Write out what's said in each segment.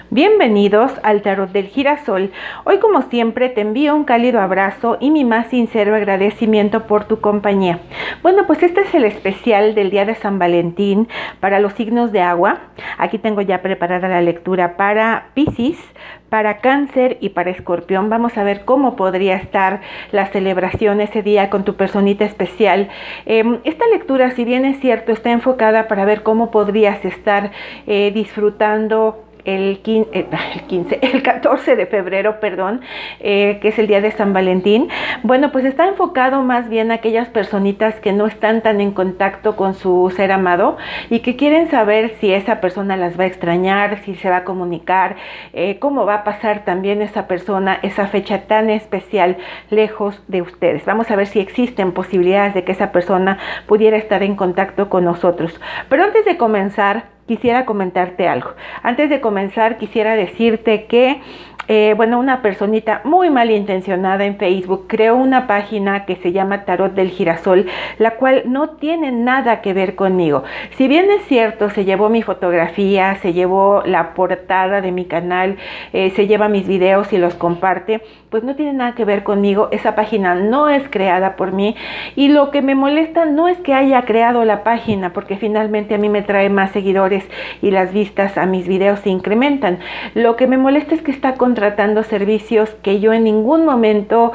Bienvenidos al Tarot del Girasol. Hoy, como siempre, te envío un cálido abrazo y mi más sincero agradecimiento por tu compañía. Bueno, pues este es el especial del día de San Valentín para los signos de agua. Aquí tengo ya preparada la lectura para Piscis, para Cáncer y para Escorpión. Vamos a ver cómo podría estar la celebración ese día con tu personita especial. Esta lectura, si bien es cierto, está enfocada para ver cómo podrías estar disfrutando el 14 de febrero, perdón, que es el día de San Valentín. Bueno, pues está enfocado más bien a aquellas personitas que no están tan en contacto con su ser amado y que quieren saber si esa persona las va a extrañar, si se va a comunicar, cómo va a pasar también esa persona, esa fecha tan especial lejos de ustedes. Vamos a ver si existen posibilidades de que esa persona pudiera estar en contacto con nosotros. Pero antes de comenzar, quisiera comentarte algo. Antes de comenzar, quisiera decirte que una personita muy malintencionada en Facebook creó una página que se llama Tarot del Girasol, la cual no tiene nada que ver conmigo. Si bien es cierto, se llevó mi fotografía, se llevó la portada de mi canal, se lleva mis videos y los comparte, pues no tiene nada que ver conmigo. Esa página no es creada por mí y lo que me molesta no es que haya creado la página, porque finalmente a mí me trae más seguidores y las vistas a mis videos se incrementan. Lo que me molesta es que está contratando servicios que yo en ningún momento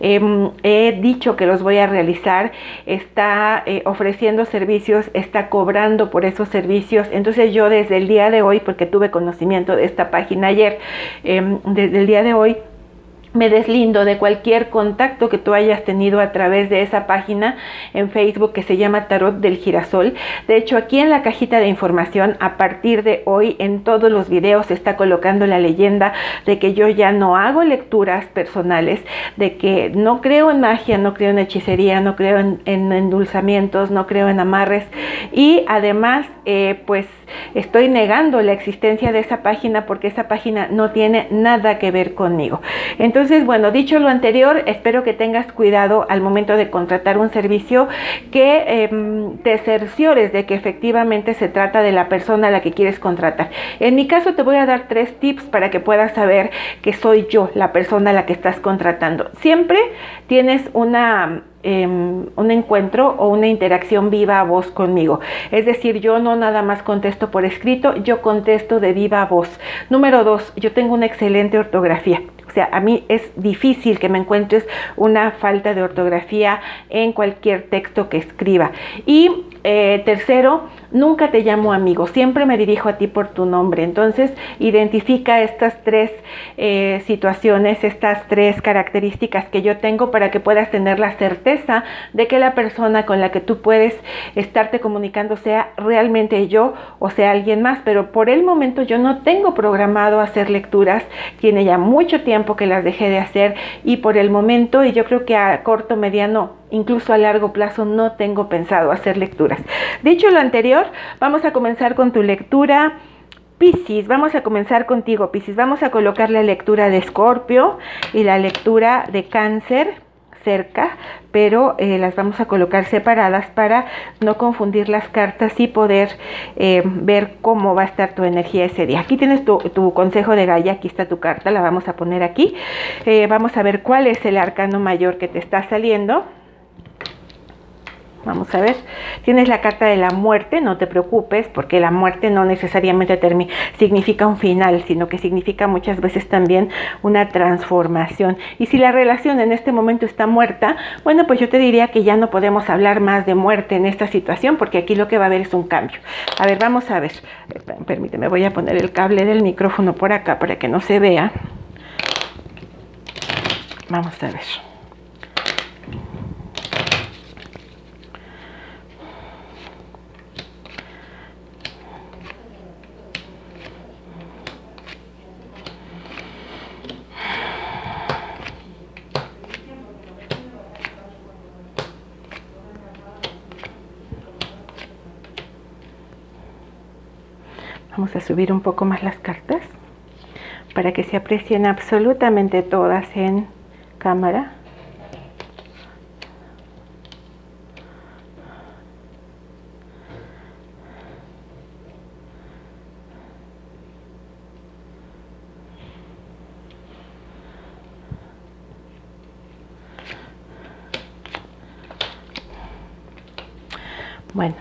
he dicho que los voy a realizar. Está ofreciendo servicios, está cobrando por esos servicios. Entonces yo desde el día de hoy, porque tuve conocimiento de esta página ayer, desde el día de hoy me deslindo de cualquier contacto que tú hayas tenido a través de esa página en Facebook que se llama Tarot del Girasol. De hecho, aquí en la cajita de información, a partir de hoy, en todos los videos se está colocando la leyenda de que yo ya no hago lecturas personales, de que no creo en magia, no creo en hechicería, no creo en endulzamientos, no creo en amarres y además pues estoy negando la existencia de esa página porque esa página no tiene nada que ver conmigo. Entonces, bueno, dicho lo anterior, espero que tengas cuidado al momento de contratar un servicio, que te cerciores de que efectivamente se trata de la persona a la que quieres contratar. En mi caso te voy a dar 3 tips para que puedas saber que soy yo la persona a la que estás contratando. Siempre tienes un encuentro o una interacción viva voz conmigo. Es decir, yo no nada más contesto por escrito, yo contesto de viva voz. Número 2, yo tengo una excelente ortografía. O sea, a mí es difícil que me encuentres una falta de ortografía en cualquier texto que escriba. Y tercero, nunca te llamo amigo, siempre me dirijo a ti por tu nombre. Entonces, identifica estas 3 situaciones, estas 3 características que yo tengo para que puedas tener la certeza de que la persona con la que tú puedes estarte comunicando sea realmente yo o sea alguien más. Pero por el momento yo no tengo programado hacer lecturas, tiene ya mucho tiempo que las dejé de hacer y por el momento, y yo creo que a corto, mediano, incluso a largo plazo, no tengo pensado hacer lecturas. Dicho lo anterior, vamos a comenzar con tu lectura Piscis. Vamos a comenzar contigo, Piscis. Vamos a colocar la lectura de Escorpio y la lectura de Cáncer cerca, pero las vamos a colocar separadas para no confundir las cartas y poder ver cómo va a estar tu energía ese día. Aquí tienes tu consejo de Gaia, aquí está tu carta, la vamos a poner aquí. Vamos a ver cuál es el arcano mayor que te está saliendo. Vamos a ver, tienes la carta de la muerte. No te preocupes, porque la muerte no necesariamente significa un final, sino que significa muchas veces también una transformación. Y si la relación en este momento está muerta, bueno, pues yo te diría que ya no podemos hablar más de muerte en esta situación, porque aquí lo que va a haber es un cambio. A ver, vamos a ver, permíteme, voy a poner el cable del micrófono por acá para que no se vea. Vamos a ver. Vamos a subir un poco más las cartas para que se aprecien absolutamente todas en cámara. Bueno,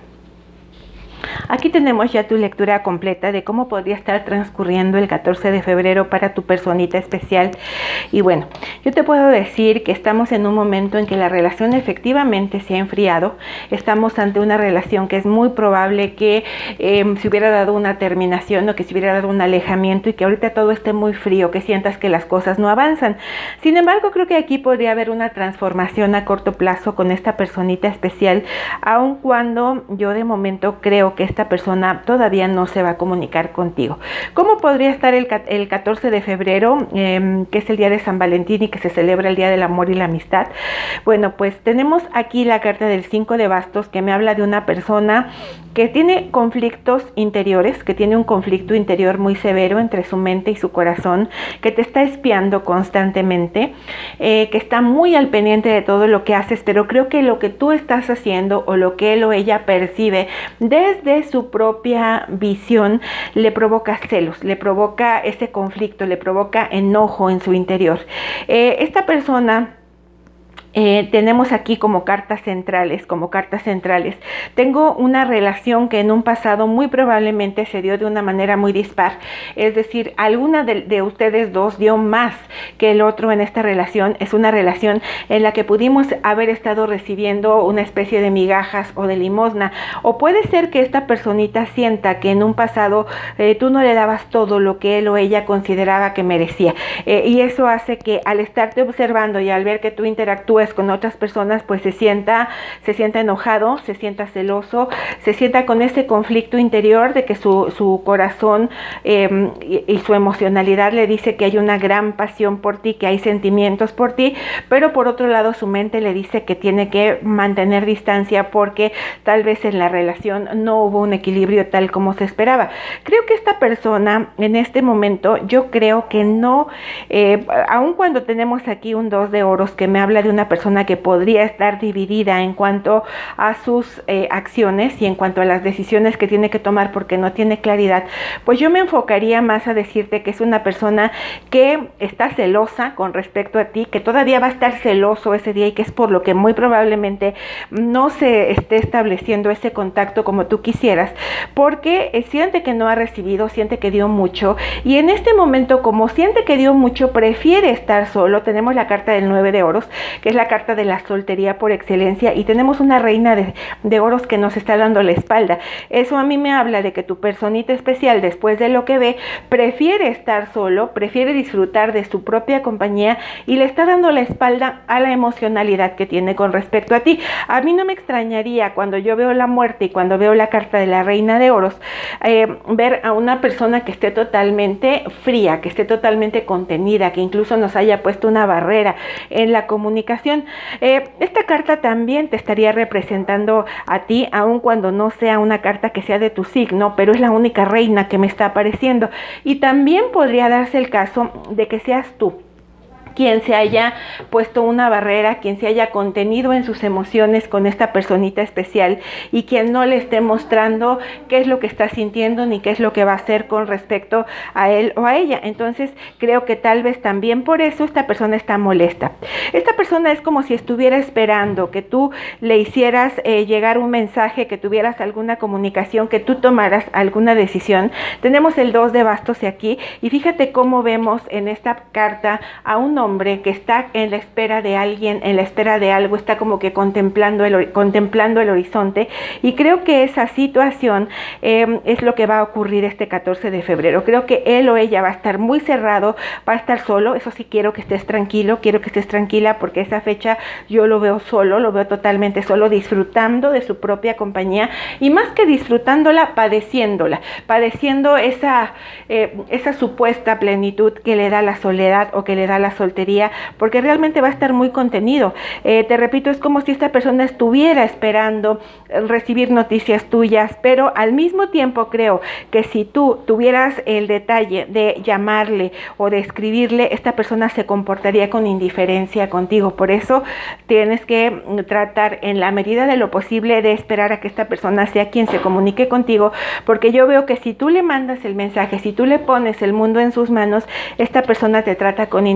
aquí tenemos ya tu lectura completa de cómo podría estar transcurriendo el 14 de febrero para tu personita especial. Y bueno, yo te puedo decir que estamos en un momento en que la relación efectivamente se ha enfriado. Estamos ante una relación que es muy probable que se hubiera dado una terminación o que se hubiera dado un alejamiento y que ahorita todo esté muy frío, que sientas que las cosas no avanzan. Sin embargo, creo que aquí podría haber una transformación a corto plazo con esta personita especial, aun cuando yo de momento creo que esta persona todavía no se va a comunicar contigo. ¿Cómo podría estar el 14 de febrero, que es el día de San Valentín y que se celebra el Día del Amor y la Amistad? Bueno, pues tenemos aquí la carta del 5 de bastos, que me habla de una persona que tiene conflictos interiores, que tiene un conflicto interior muy severo entre su mente y su corazón, que te está espiando constantemente, que está muy al pendiente de todo lo que haces, pero creo que lo que tú estás haciendo o lo que él o ella percibe desde su propia visión le provoca celos, le provoca ese conflicto, le provoca enojo en su interior. Esta persona... tenemos aquí como cartas centrales, tengo una relación que en un pasado muy probablemente se dio de una manera muy dispar, es decir, alguna de ustedes dos dio más que el otro en esta relación. Es una relación en la que pudimos haber estado recibiendo una especie de migajas o de limosna, o puede ser que esta personita sienta que en un pasado tú no le dabas todo lo que él o ella consideraba que merecía, y eso hace que al estarte observando y al ver que tú interactúas con otras personas, pues se sienta enojado, se sienta celoso, se sienta con ese conflicto interior de que su corazón y su emocionalidad le dice que hay una gran pasión por ti, que hay sentimientos por ti, pero por otro lado su mente le dice que tiene que mantener distancia porque tal vez en la relación no hubo un equilibrio tal como se esperaba. Creo que esta persona en este momento, yo creo que no, aun cuando tenemos aquí un 2 de oros que me habla de una persona que podría estar dividida en cuanto a sus acciones y en cuanto a las decisiones que tiene que tomar porque no tiene claridad, pues yo me enfocaría más a decirte que es una persona que está celosa con respecto a ti, que todavía va a estar celoso ese día y que es por lo que muy probablemente no se esté estableciendo ese contacto como tú quisieras, porque siente que no ha recibido, siente que dio mucho, y en este momento, como siente que dio mucho, prefiere estar solo. Tenemos la carta del 9 de oros, que es la carta de la soltería por excelencia, y tenemos una reina de oros que nos está dando la espalda. Eso a mí me habla de que tu personita especial, después de lo que ve, prefiere estar solo, prefiere disfrutar de su propia compañía y le está dando la espalda a la emocionalidad que tiene con respecto a ti. A mí no me extrañaría, cuando yo veo la muerte y cuando veo la carta de la reina de oros, ver a una persona que esté totalmente fría, que esté totalmente contenida, que incluso nos haya puesto una barrera en la comunicación. Esta carta también te estaría representando a ti, aun cuando no sea una carta que sea de tu signo, pero es la única reina que me está apareciendo. Y también podría darse el caso de que seas tú quien se haya puesto una barrera, quien se haya contenido en sus emociones con esta personita especial y quien no le esté mostrando qué es lo que está sintiendo ni qué es lo que va a hacer con respecto a él o a ella. Entonces creo que tal vez también por eso esta persona está molesta. Esta persona es como si estuviera esperando que tú le hicieras llegar un mensaje, que tuvieras alguna comunicación, que tú tomaras alguna decisión. Tenemos el 2 de bastos aquí y fíjate cómo vemos en esta carta a un hombre que está en la espera de alguien, en la espera de algo, está como que contemplando el horizonte, y creo que esa situación es lo que va a ocurrir este 14 de febrero. Creo que él o ella va a estar muy cerrado, va a estar solo. Eso sí, quiero que estés tranquilo, quiero que estés tranquila, porque esa fecha yo lo veo solo, lo veo totalmente solo, disfrutando de su propia compañía, y más que disfrutándola, padeciendo esa supuesta plenitud que le da la soledad o que le da la soltería, porque realmente va a estar muy contenido. Te repito, es como si esta persona estuviera esperando recibir noticias tuyas, pero al mismo tiempo creo que si tú tuvieras el detalle de llamarle o de escribirle, esta persona se comportaría con indiferencia contigo. Por eso tienes que tratar en la medida de lo posible de esperar a que esta persona sea quien se comunique contigo, porque yo veo que si tú le mandas el mensaje, si tú le pones el mundo en sus manos, esta persona te trata con indiferencia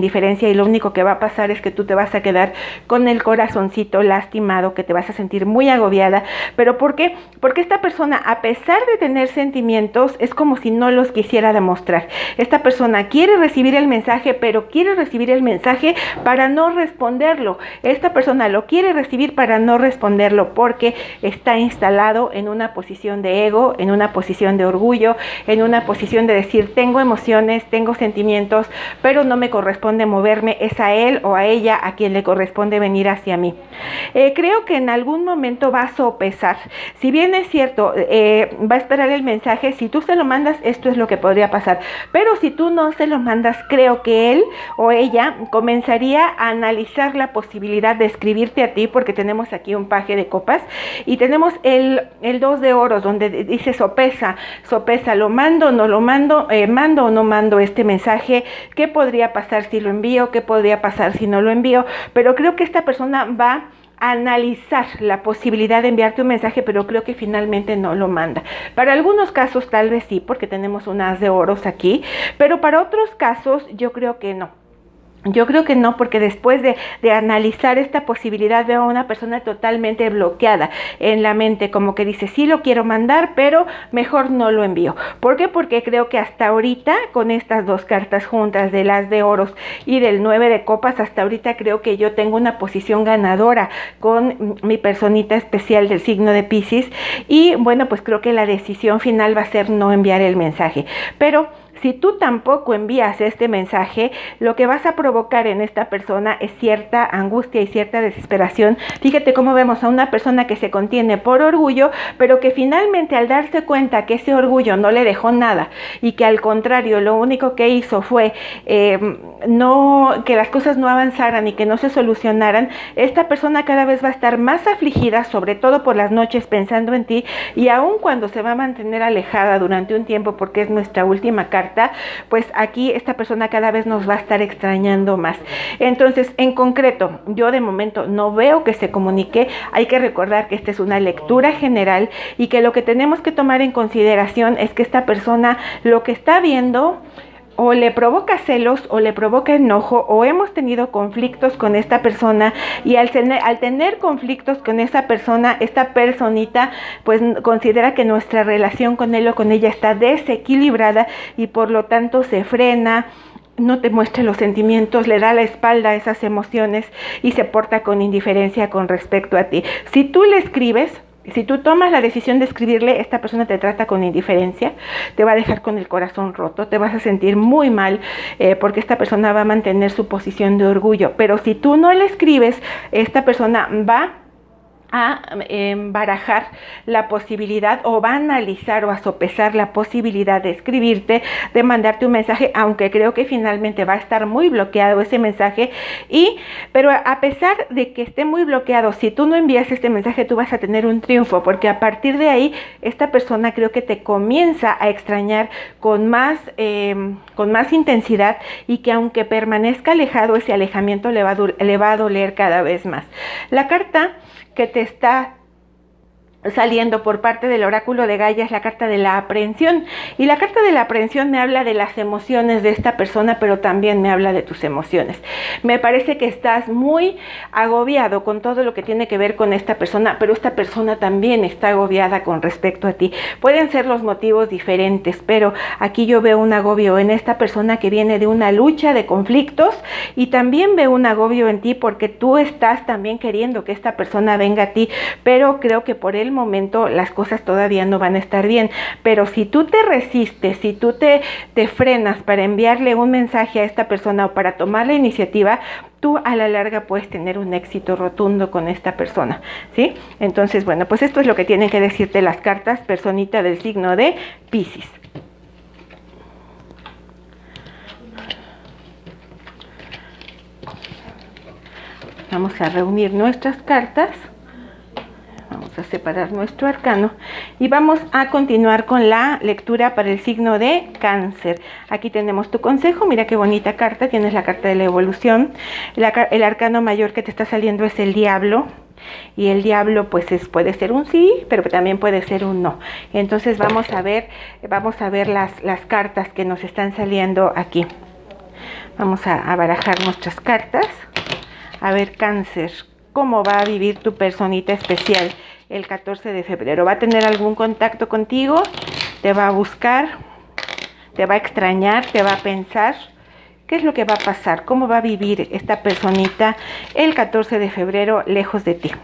y lo único que va a pasar es que tú te vas a quedar con el corazoncito lastimado, que te vas a sentir muy agobiada. ¿Pero por qué? Porque esta persona, a pesar de tener sentimientos, es como si no los quisiera demostrar. Esta persona quiere recibir el mensaje, pero quiere recibir el mensaje para no responderlo. Esta persona lo quiere recibir para no responderlo porque está instalado en una posición de ego, en una posición de orgullo, en una posición de decir, tengo emociones, tengo sentimientos, pero no me corresponde moverme, es a él o a ella a quien le corresponde venir hacia mí. Creo que en algún momento va a sopesar. Si bien es cierto, va a esperar el mensaje, si tú se lo mandas, esto es lo que podría pasar. Pero si tú no se lo mandas, creo que él o ella comenzaría a analizar la posibilidad de escribirte a ti, porque tenemos aquí un paje de copas y tenemos el 2 de oros, donde dice sopesa, lo mando, no lo mando, mando o no mando este mensaje, qué podría pasar si lo envío, qué podría pasar si no lo envío. Pero creo que esta persona va a analizar la posibilidad de enviarte un mensaje, pero creo que finalmente no lo manda. Para algunos casos tal vez sí, porque tenemos un as de oros aquí, pero para otros casos yo creo que no. Yo creo que no, porque después de analizar esta posibilidad veo a una persona totalmente bloqueada en la mente, como que dice, sí lo quiero mandar, pero mejor no lo envío. ¿Por qué? Porque creo que hasta ahorita, con estas dos cartas juntas, del as de oros y del 9 de copas, hasta ahorita creo que yo tengo una posición ganadora con mi personita especial del signo de Piscis, y bueno, pues creo que la decisión final va a ser no enviar el mensaje. Pero si tú tampoco envías este mensaje, lo que vas a provocar en esta persona es cierta angustia y cierta desesperación. Fíjate cómo vemos a una persona que se contiene por orgullo, pero que finalmente al darse cuenta que ese orgullo no le dejó nada y que al contrario lo único que hizo fue que las cosas no avanzaran y que no se solucionaran, esta persona cada vez va a estar más afligida, sobre todo por las noches pensando en ti, y aun cuando se va a mantener alejada durante un tiempo, porque es nuestra última carta, pues aquí esta persona cada vez nos va a estar extrañando más. Entonces, en concreto, yo de momento no veo que se comunique. Hay que recordar que esta es una lectura general y que lo que tenemos que tomar en consideración es que esta persona lo que está viendo o le provoca celos o le provoca enojo, o hemos tenido conflictos con esta persona, y al tener conflictos con esa persona, esta personita pues considera que nuestra relación con él o con ella está desequilibrada y por lo tanto se frena, no te muestra los sentimientos, le da la espalda a esas emociones y se porta con indiferencia con respecto a ti. Si tú le escribes, si tú tomas la decisión de escribirle, esta persona te trata con indiferencia, te va a dejar con el corazón roto, te vas a sentir muy mal porque esta persona va a mantener su posición de orgullo. Pero si tú no le escribes, esta persona va a barajar la posibilidad, o va a analizar o a sopesar la posibilidad de escribirte, de mandarte un mensaje, aunque creo que finalmente va a estar muy bloqueado ese mensaje. Pero a pesar de que esté muy bloqueado, si tú no envías este mensaje, tú vas a tener un triunfo, porque a partir de ahí esta persona creo que te comienza a extrañar con más intensidad, y que aunque permanezca alejado, ese alejamiento le va a doler cada vez más. La carta que te está saliendo por parte del oráculo de Gaia es la carta de la aprehensión, y la carta de la aprehensión me habla de las emociones de esta persona, pero también me habla de tus emociones. Me parece que estás muy agobiado con todo lo que tiene que ver con esta persona, pero esta persona también está agobiada con respecto a ti. Pueden ser los motivos diferentes, pero aquí yo veo un agobio en esta persona que viene de una lucha de conflictos, y también veo un agobio en ti porque tú estás también queriendo que esta persona venga a ti, pero creo que por el momento las cosas todavía no van a estar bien. Pero si tú te resistes, si tú te frenas para enviarle un mensaje a esta persona o para tomar la iniciativa, tú a la larga puedes tener un éxito rotundo con esta persona, ¿sí? Entonces, bueno, pues esto es lo que tienen que decirte las cartas, personita del signo de Piscis. Vamos a reunir nuestras cartas. Vamos a separar nuestro arcano y vamos a continuar con la lectura para el signo de Cáncer. Aquí tenemos tu consejo. Mira qué bonita carta. Tienes la carta de la evolución. El arcano mayor que te está saliendo es el diablo. Y el diablo pues puede ser un sí, pero también puede ser un no. Entonces vamos a ver las cartas que nos están saliendo aquí. Vamos a barajar nuestras cartas. A ver, Cáncer, ¿cómo va a vivir tu personita especial el 14 de febrero? ¿Va a tener algún contacto contigo? ¿Te va a buscar? ¿Te va a extrañar? ¿Te va a pensar? ¿Qué es lo que va a pasar? ¿Cómo va a vivir esta personita el 14 de febrero lejos de ti?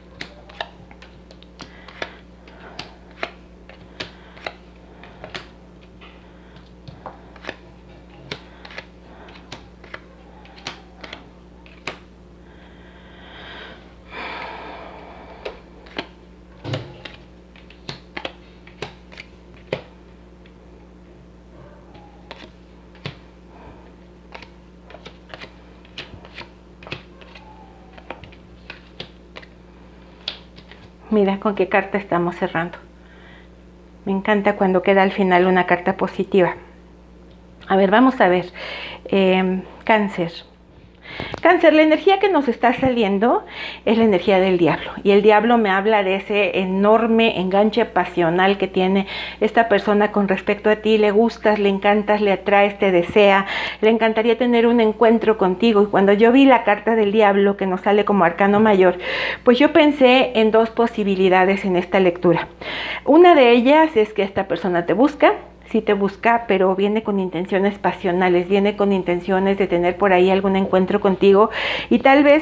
Mira con qué carta estamos cerrando. Me encanta cuando queda al final una carta positiva. A ver, vamos a ver. Cáncer. Cáncer, la energía que nos está saliendo es la energía del diablo. Y el diablo me habla de ese enorme enganche pasional que tiene esta persona con respecto a ti. Le gustas, le encantas, le atraes, te desea. Le encantaría tener un encuentro contigo. Y cuando yo vi la carta del diablo que nos sale como arcano mayor, pues yo pensé en dos posibilidades en esta lectura. Una de ellas es que esta persona te busca. Sí te busca, pero viene con intenciones pasionales, viene con intenciones de tener por ahí algún encuentro contigo. Y tal vez,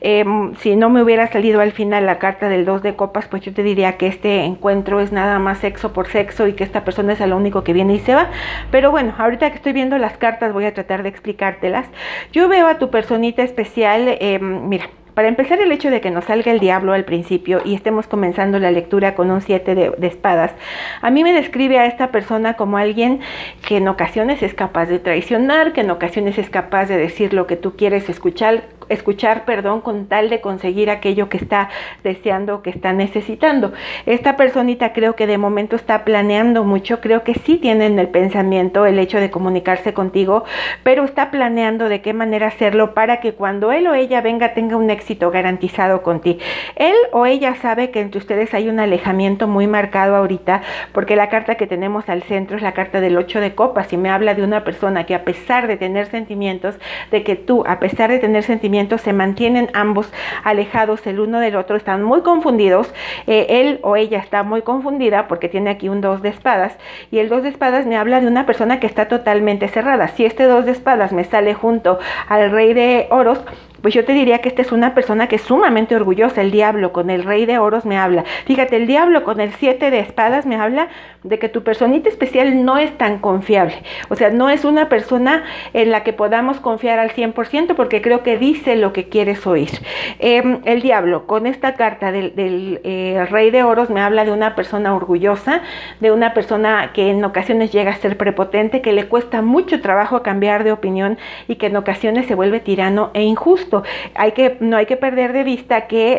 si no me hubiera salido al final la carta del 2 de copas, pues yo te diría que este encuentro es nada más sexo por sexo y que esta persona es a lo único que viene y se va. Pero bueno, ahorita que estoy viendo las cartas voy a tratar de explicártelas. Yo veo a tu personita especial, mira. Para empezar, el hecho de que nos salga el diablo al principio y estemos comenzando la lectura con un 7 de espadas, a mí me describe a esta persona como alguien que en ocasiones es capaz de traicionar, que en ocasiones es capaz de decir lo que tú quieres escuchar, con tal de conseguir aquello que está deseando, que está necesitando. Esta personita creo que de momento está planeando mucho, creo que sí tiene en el pensamiento el hecho de comunicarse contigo, pero está planeando de qué manera hacerlo para que cuando él o ella venga tenga un éxito garantizado con ti. Él o ella sabe que entre ustedes hay un alejamiento muy marcado ahorita, porque la carta que tenemos al centro es la carta del 8 de copas y me habla de una persona que a pesar de tener sentimientos, de que tú a pesar de tener sentimientos se mantienen ambos alejados el uno del otro, están muy confundidos. Él o ella está muy confundida porque tiene aquí un 2 de espadas y el 2 de espadas me habla de una persona que está totalmente cerrada. Si este 2 de espadas me sale junto al rey de oros, pues yo te diría que esta es una persona que es sumamente orgullosa. El diablo con el rey de oros me habla. Fíjate, el diablo con el 7 de espadas me habla de que tu personita especial no es tan confiable. O sea, no es una persona en la que podamos confiar al 100% porque creo que dice lo que quieres oír. El diablo con esta carta del rey de oros me habla de una persona orgullosa, de una persona que en ocasiones llega a ser prepotente, que le cuesta mucho trabajo cambiar de opinión y que en ocasiones se vuelve tirano e injusto. No hay que perder de vista que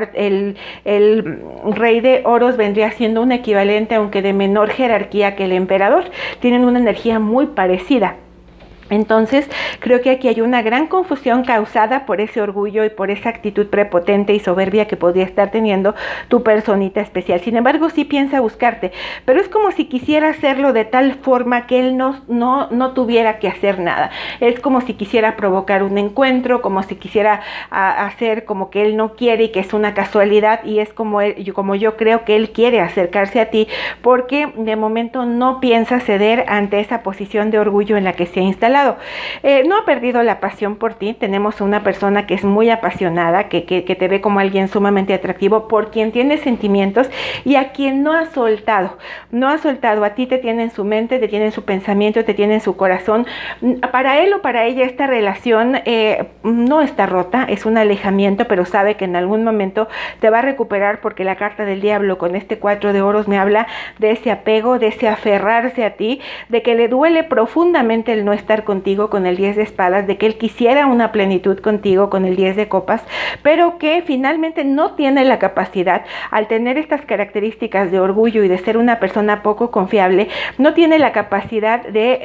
el rey de oros vendría siendo un equivalente, aunque de menor jerarquía que el emperador. Tienen una energía muy parecida. Entonces, creo que aquí hay una gran confusión causada por ese orgullo y por esa actitud prepotente y soberbia que podría estar teniendo tu personita especial. Sin embargo, sí piensa buscarte, pero es como si quisiera hacerlo de tal forma que él no tuviera que hacer nada. Es como si quisiera provocar un encuentro, como si quisiera hacer como que él no quiere y que es una casualidad, y es como yo creo que él quiere acercarse a ti, porque de momento no piensa ceder ante esa posición de orgullo en la que se ha instalado. No ha perdido la pasión por ti. Tenemos una persona que es muy apasionada, que te ve como alguien sumamente atractivo, por quien tiene sentimientos y a quien no ha soltado. A ti te tiene en su mente, te tiene en su pensamiento, te tiene en su corazón. Para él o para ella esta relación no está rota, es un alejamiento, pero sabe que en algún momento te va a recuperar, porque la carta del diablo con este 4 de oros me habla de ese apego, de ese aferrarse a ti, de que le duele profundamente el no estar contigo con el 10 de espadas, de que él quisiera una plenitud contigo con el 10 de copas, pero que finalmente no tiene la capacidad, al tener estas características de orgullo y de ser una persona poco confiable, no tiene la capacidad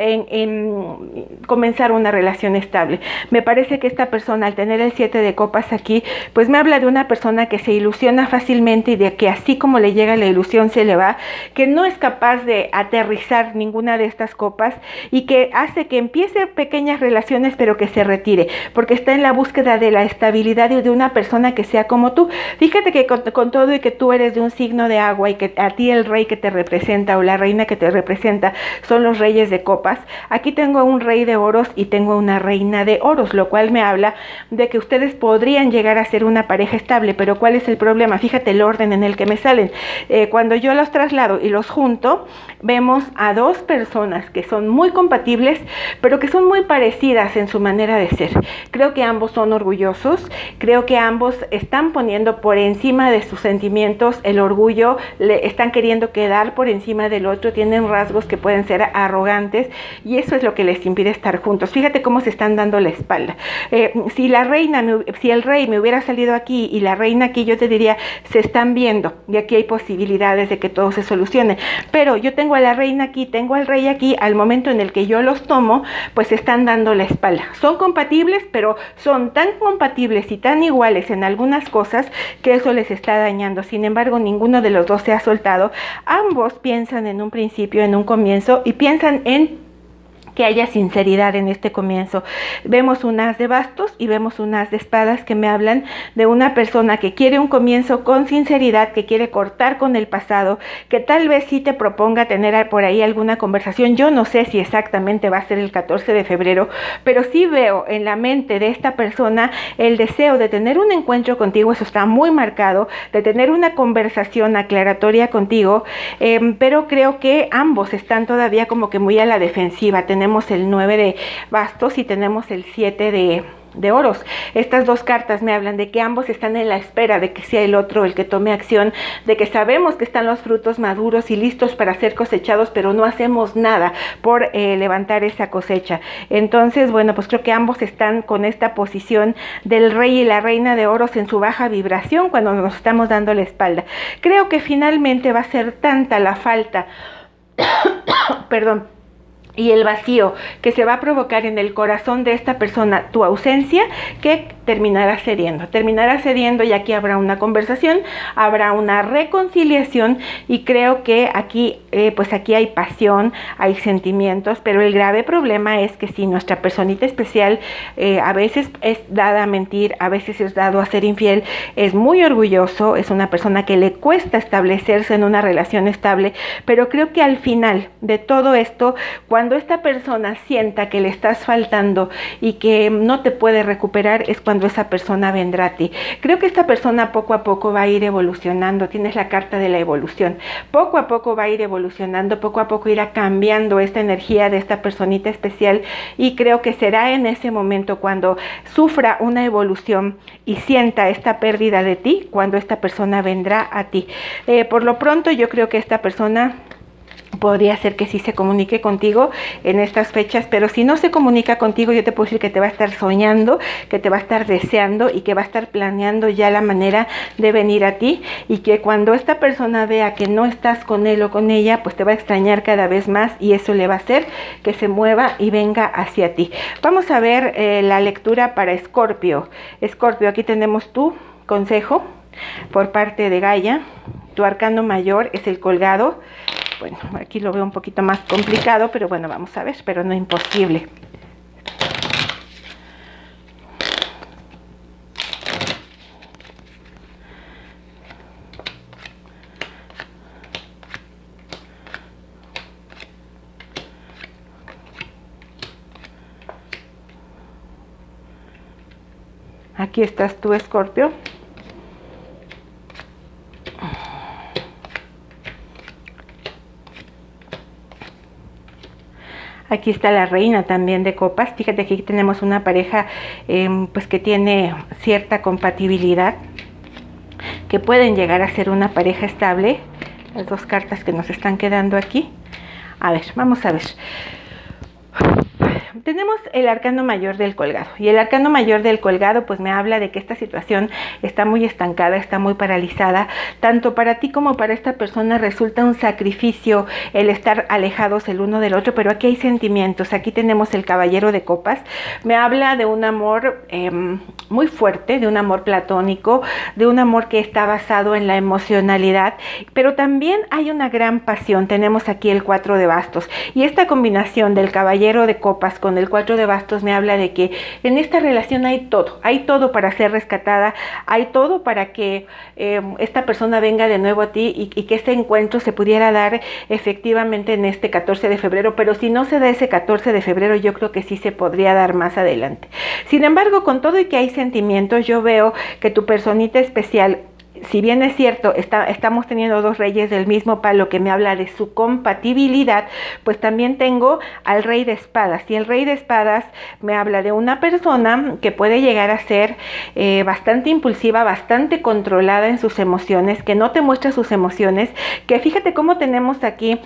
de comenzar una relación estable. Me parece que esta persona, al tener el 7 de copas aquí, pues me habla de una persona que se ilusiona fácilmente y de que así como le llega la ilusión se le va, que no es capaz de aterrizar ninguna de estas copas y que hace que empiece empiece pequeñas relaciones, pero que se retire, porque está en la búsqueda de la estabilidad y de una persona que sea como tú. Fíjate que con todo y que tú eres de un signo de agua y que a ti el rey que te representa o la reina que te representa son los reyes de copas, aquí tengo un rey de oros y tengo una reina de oros, lo cual me habla de que ustedes podrían llegar a ser una pareja estable. Pero ¿cuál es el problema? Fíjate el orden en el que me salen. Cuando yo los traslado y los junto, vemos a dos personas que son muy compatibles, pero que son muy parecidas en su manera de ser. Creo que ambos son orgullosos, creo que ambos están poniendo por encima de sus sentimientos el orgullo, le están queriendo quedar por encima del otro, tienen rasgos que pueden ser arrogantes y eso es lo que les impide estar juntos. Fíjate cómo se están dando la espalda. Si el rey me hubiera salido aquí y la reina aquí, yo te diría, se están viendo y aquí hay posibilidades de que todo se solucione. Pero yo tengo a la reina aquí, tengo al rey aquí, al momento en el que yo los tomo, pues se están dando la espalda. Son compatibles, pero son tan compatibles y tan iguales en algunas cosas que eso les está dañando. Sin embargo, ninguno de los dos se ha soltado. Ambos piensan en un principio, en un comienzo, y piensan en que haya sinceridad en este comienzo. Vemos un as de bastos y vemos un as de espadas que me hablan de una persona que quiere un comienzo con sinceridad, que quiere cortar con el pasado, que tal vez sí te proponga tener por ahí alguna conversación. Yo no sé si exactamente va a ser el 14 de febrero, pero sí veo en la mente de esta persona el deseo de tener un encuentro contigo, eso está muy marcado, de tener una conversación aclaratoria contigo, pero creo que ambos están todavía como que muy a la defensiva. Tenemos el 9 de bastos y tenemos el 7 de oros. Estas dos cartas me hablan de que ambos están en la espera de que sea el otro el que tome acción, de que sabemos que están los frutos maduros y listos para ser cosechados, pero no hacemos nada por levantar esa cosecha. Entonces, bueno, pues creo que ambos están con esta posición del rey y la reina de oros en su baja vibración cuando nos estamos dando la espalda. Creo que finalmente va a ser tanta la falta perdón, y el vacío que se va a provocar en el corazón de esta persona, tu ausencia, que terminará cediendo y aquí habrá una conversación, habrá una reconciliación y creo que aquí, pues aquí hay pasión, hay sentimientos, pero el grave problema es que si nuestra personita especial a veces es dada a mentir, a veces es dado a ser infiel, es muy orgulloso, es una persona que le cuesta establecerse en una relación estable, pero creo que al final de todo esto, cuando esta persona sienta que le estás faltando y que no te puede recuperar, es cuando esa persona vendrá a ti. Creo que esta persona poco a poco va a ir evolucionando, tienes la carta de la evolución, poco a poco va a ir evolucionando, poco a poco irá cambiando esta energía de esta personita especial y creo que será en ese momento cuando sufra una evolución y sienta esta pérdida de ti, cuando esta persona vendrá a ti. Por lo pronto yo creo que esta persona podría ser que sí se comunique contigo en estas fechas, pero si no se comunica contigo, yo te puedo decir que te va a estar soñando, que te va a estar deseando y que va a estar planeando ya la manera de venir a ti y que cuando esta persona vea que no estás con él o con ella, pues te va a extrañar cada vez más y eso le va a hacer que se mueva y venga hacia ti. Vamos a ver la lectura para Escorpio. Escorpio, aquí tenemos tu consejo por parte de Gaia. Tu arcano mayor es el colgado. Bueno, aquí lo veo un poquito más complicado, pero bueno, vamos a ver, pero no imposible. Aquí estás tú, Escorpio. Aquí está la reina también de copas. Fíjate que aquí tenemos una pareja pues que tiene cierta compatibilidad, que pueden llegar a ser una pareja estable. Las dos cartas que nos están quedando aquí. A ver, vamos a ver. Tenemos el arcano mayor del colgado y el arcano mayor del colgado pues me habla de que esta situación está muy estancada, está muy paralizada, tanto para ti como para esta persona resulta un sacrificio el estar alejados el uno del otro, pero aquí hay sentimientos. Aquí tenemos el caballero de copas, me habla de un amor muy fuerte, de un amor platónico, de un amor que está basado en la emocionalidad, pero también hay una gran pasión. Tenemos aquí el 4 de bastos y esta combinación del caballero de copas con el 4 de bastos me habla de que en esta relación hay todo para ser rescatada, hay todo para que esta persona venga de nuevo a ti y que este encuentro se pudiera dar efectivamente en este 14 de febrero, pero si no se da ese 14 de febrero, yo creo que sí se podría dar más adelante. Sin embargo, con todo y que hay sentimientos, yo veo que tu personita especial, si bien es cierto, estamos teniendo dos reyes del mismo palo que me habla de su compatibilidad, pues también tengo al rey de espadas, y el rey de espadas me habla de una persona que puede llegar a ser bastante impulsiva, bastante controlada en sus emociones, que no te muestra sus emociones, que fíjate cómo tenemos aquí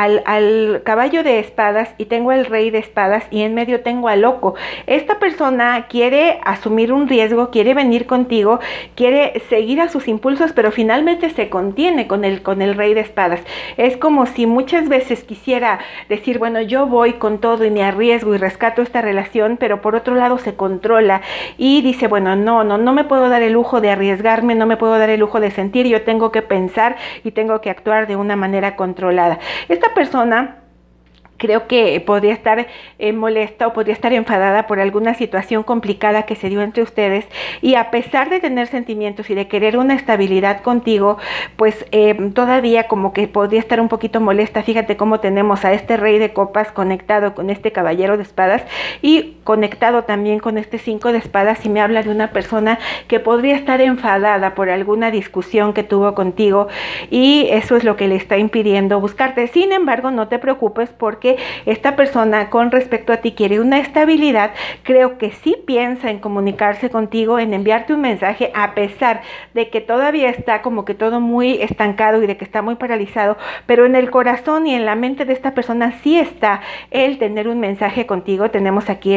al caballo de espadas y tengo al rey de espadas y en medio tengo al loco. Esta persona quiere asumir un riesgo, quiere venir contigo, quiere seguir a sus impulsos, pero finalmente se contiene con el rey de espadas. Es como si muchas veces quisiera decir, bueno, yo voy con todo y me arriesgo y rescato esta relación, pero por otro lado se controla y dice, bueno, no me puedo dar el lujo de arriesgarme, no me puedo dar el lujo de sentir, yo tengo que pensar y tengo que actuar de una manera controlada. Esta persona creo que podría estar molesta o podría estar enfadada por alguna situación complicada que se dio entre ustedes, y a pesar de tener sentimientos y de querer una estabilidad contigo, pues todavía como que podría estar un poquito molesta. Fíjate cómo tenemos a este rey de copas conectado con este caballero de espadas y conectado también con este 5 de espadas, y me habla de una persona que podría estar enfadada por alguna discusión que tuvo contigo y eso es lo que le está impidiendo buscarte. Sin embargo, no te preocupes, porque esta persona con respecto a ti quiere una estabilidad. Creo que sí piensa en comunicarse contigo, en enviarte un mensaje, a pesar de que todavía está como que todo muy estancado y de que está muy paralizado, pero en el corazón y en la mente de esta persona sí está el tener un mensaje contigo. Tenemos aquí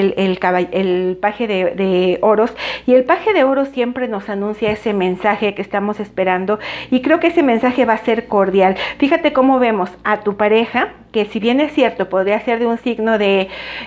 el paje de oros, y el paje de oros siempre nos anuncia ese mensaje que estamos esperando, y creo que ese mensaje va a ser cordial. Fíjate cómo vemos a tu pareja, que si bien es cierto, podría ser de un signo de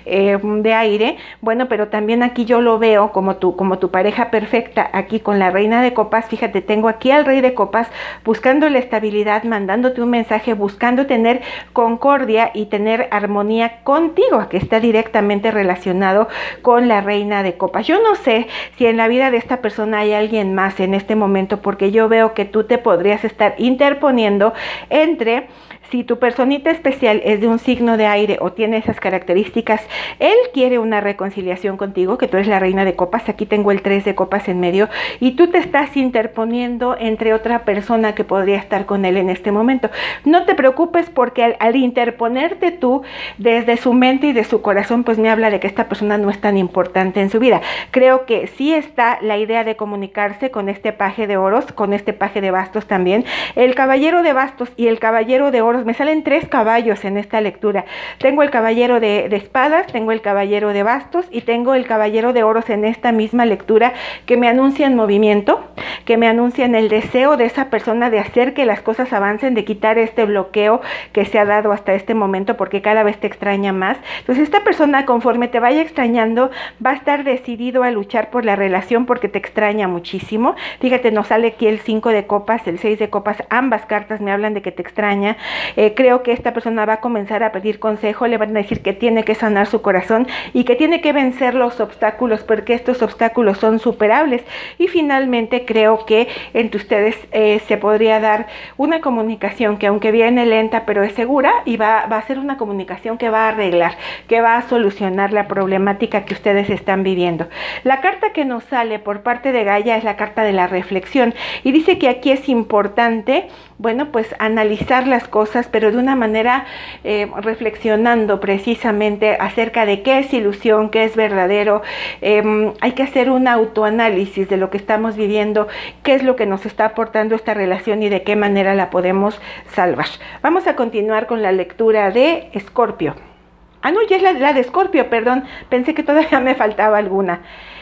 aire, bueno, pero también aquí yo lo veo como tu pareja perfecta, aquí con la reina de copas. Fíjate, tengo aquí al rey de copas buscando la estabilidad, mandándote un mensaje, buscando tener concordia y tener armonía contigo, que está directamente relacionado con la reina de copas. Yo no sé si en la vida de esta persona hay alguien más en este momento, porque yo veo que tú te podrías estar interponiendo entre, si tu personita especial es de un signo de aire o tiene esas características, él quiere una reconciliación contigo, que tú eres la reina de copas. Aquí tengo el 3 de copas en medio, y tú te estás interponiendo entre otra persona que podría estar con él en este momento. No te preocupes, porque al interponerte tú desde su mente y de su corazón, pues me habla de que esta persona no es tan importante en su vida. Creo que sí está la idea de comunicarse con este paje de oros, con este paje de bastos también. El caballero de bastos y el caballero de oros, me salen 3 caballos en esta lectura. Tengo el caballero de espadas, tengo el caballero de bastos y tengo el caballero de oros en esta misma lectura, que me anuncian movimiento, que me anuncian el deseo de esa persona de hacer que las cosas avancen, de quitar este bloqueo que se ha dado hasta este momento, porque cada vez te extraña más. Entonces esta persona, conforme te vaya extrañando, va a estar decidido a luchar por la relación, porque te extraña muchísimo. Fíjate, nos sale aquí el 5 de copas, el 6 de copas, ambas cartas me hablan de que te extraña. Creo que esta persona va a comenzar a pedir consejo, le van a decir que tiene que sanar su corazón y que tiene que vencer los obstáculos, porque estos obstáculos son superables. Y finalmente creo que entre ustedes se podría dar una comunicación que, aunque viene lenta, pero es segura, y va a ser una comunicación que va a arreglar, que va a solucionar la problemática que ustedes están viviendo. La carta que nos sale por parte de Gaia es la carta de la reflexión, y dice que aquí es importante, bueno, pues analizar las cosas, pero de una manera reflexionando precisamente acerca de qué es ilusión, qué es verdadero. Hay que hacer un autoanálisis de lo que estamos viviendo, qué es lo que nos está aportando esta relación y de qué manera la podemos salvar. Vamos a continuar con la lectura de Escorpio. Ah, no, ya es la de Escorpio, perdón, pensé que todavía me faltaba alguna.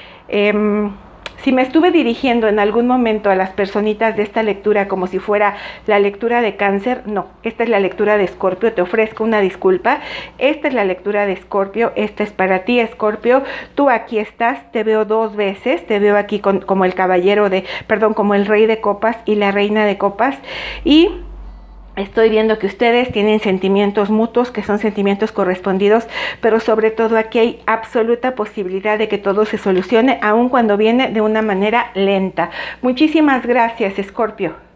Si me estuve dirigiendo en algún momento a las personitas de esta lectura como si fuera la lectura de Cáncer, no, esta es la lectura de Escorpio, te ofrezco una disculpa. Esta es la lectura de Escorpio, esta es para ti, Escorpio. Tú aquí estás, te veo 2 veces, te veo aquí como el caballero como el rey de copas y la reina de copas, y Estoy viendo que ustedes tienen sentimientos mutuos, que son sentimientos correspondidos, pero sobre todo aquí hay absoluta posibilidad de que todo se solucione, aun cuando viene de una manera lenta. Muchísimas gracias, Escorpio.